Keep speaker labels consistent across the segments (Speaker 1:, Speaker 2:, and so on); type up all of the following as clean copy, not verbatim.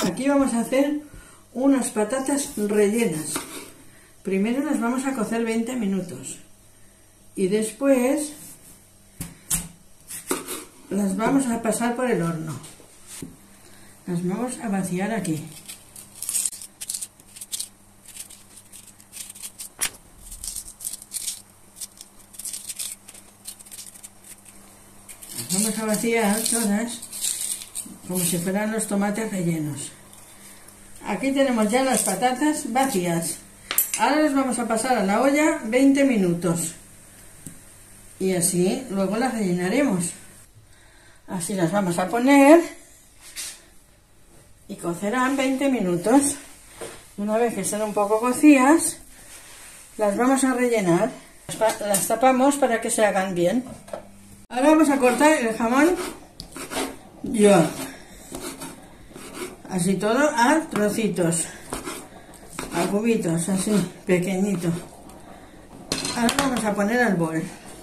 Speaker 1: Aquí vamos a hacer unas patatas rellenas. Primero las vamos a cocer 20 minutos y después las vamos a pasar por el horno. Las vamos a vaciar aquí. Las vamos a vaciar todas como si fueran los tomates rellenos. Aquí tenemos ya las patatas vacías. Ahora las vamos a pasar a la olla 20 minutos. Y así luego las rellenaremos. Así las vamos a poner y cocerán 20 minutos. Una vez que estén un poco cocidas, las vamos a rellenar. Las tapamos para que se hagan bien. Ahora vamos a cortar el jamón york. Así todo a trocitos, a cubitos, así, pequeñito. Ahora vamos a poner al bol.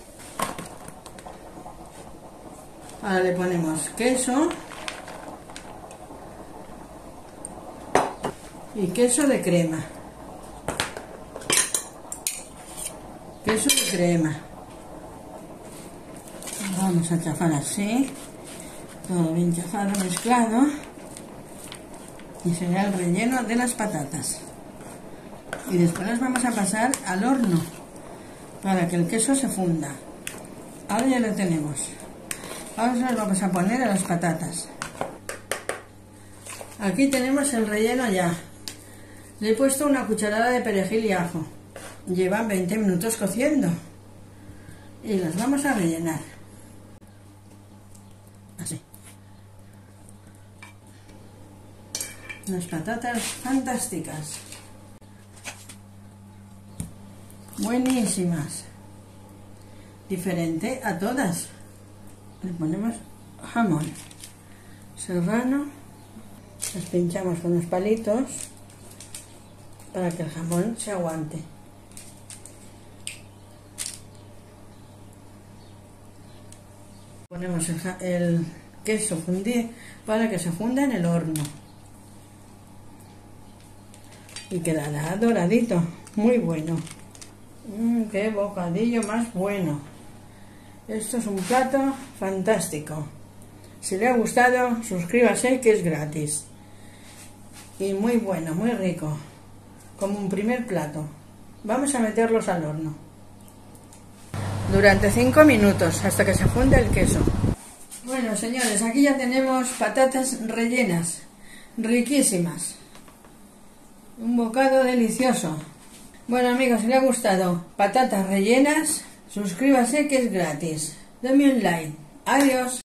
Speaker 1: Ahora le ponemos queso y queso de crema. Queso de crema. Vamos a chafar así, todo bien chafado, mezclado. Y será el relleno de las patatas. Y después las vamos a pasar al horno para que el queso se funda. Ahora ya lo tenemos. Ahora se las vamos a poner a las patatas. Aquí tenemos el relleno ya. Le he puesto una cucharada de perejil y ajo. Llevan 20 minutos cociendo. Y las vamos a rellenar. Así. Unas patatas fantásticas. Buenísimas. Diferente a todas. Le ponemos jamón serrano. Las pinchamos con los palitos para que el jamón se aguante. Ponemos el queso fundido para que se funda en el horno. Y quedará doradito, muy bueno. ¡Qué bocadillo más bueno! Esto es un plato fantástico. Si le ha gustado, suscríbase, que es gratis. Y muy bueno, muy rico. Como un primer plato. Vamos a meterlos al horno. Durante 5 minutos, hasta que se funda el queso. Bueno, señores, aquí ya tenemos patatas rellenas. Riquísimas. Un bocado delicioso. Bueno, amigos, si le ha gustado patatas rellenas, suscríbase, que es gratis. Dame un like. Adiós.